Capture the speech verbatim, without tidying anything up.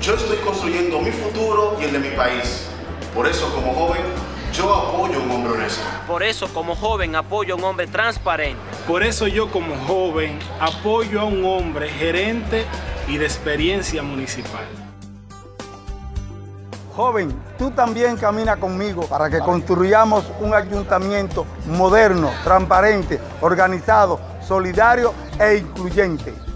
Yo estoy construyendo mi futuro y el de mi país. Por eso, como joven, yo apoyo a un hombre honesto. Por eso, como joven, apoyo a un hombre transparente. Por eso yo, como joven, apoyo a un hombre gerente y de experiencia municipal. Joven, tú también camina conmigo para que construyamos un ayuntamiento moderno, transparente, organizado, solidario e incluyente.